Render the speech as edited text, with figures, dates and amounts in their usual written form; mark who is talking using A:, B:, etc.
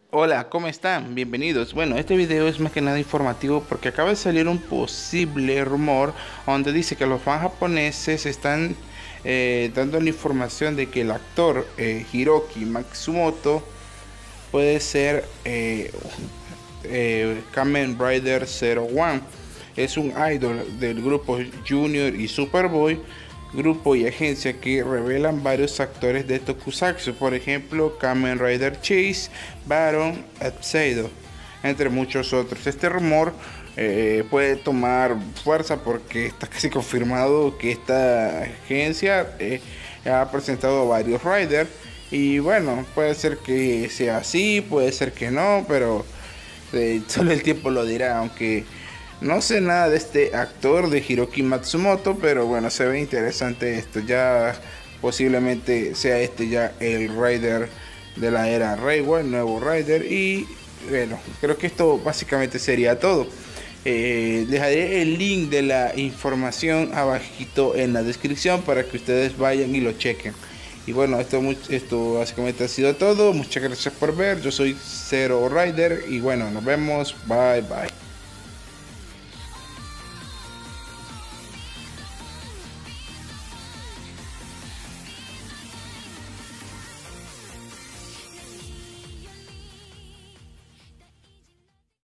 A: Hola, ¿cómo están? Bienvenidos. Bueno, este video es más que nada informativo porque acaba de salir un posible rumor donde dice que los fans japoneses están dando la información de que el actor Hiroki Matsumoto puede ser Kamen Rider 01. Es un idol del grupo Junior y Superboy, grupo y agencia que revelan varios actores de Tokusatsu, por ejemplo Kamen Rider Chase, Baron, Edseido, entre muchos otros. Este rumor puede tomar fuerza porque está casi confirmado que esta agencia ha presentado varios Riders. Y bueno, puede ser que sea así, puede ser que no, pero solo el tiempo lo dirá, aunque no sé nada de este actor de Hiroki Matsumoto, pero bueno, se ve interesante esto. Ya posiblemente sea este ya el Rider de la era Reiwa, el nuevo Rider. Y bueno, creo que esto básicamente sería todo. Dejaré el link de la información abajito en la descripción para que ustedes vayan y lo chequen. Y bueno, esto básicamente ha sido todo. Muchas gracias por ver. Yo soy Zero Rider y bueno, nos vemos. Bye bye.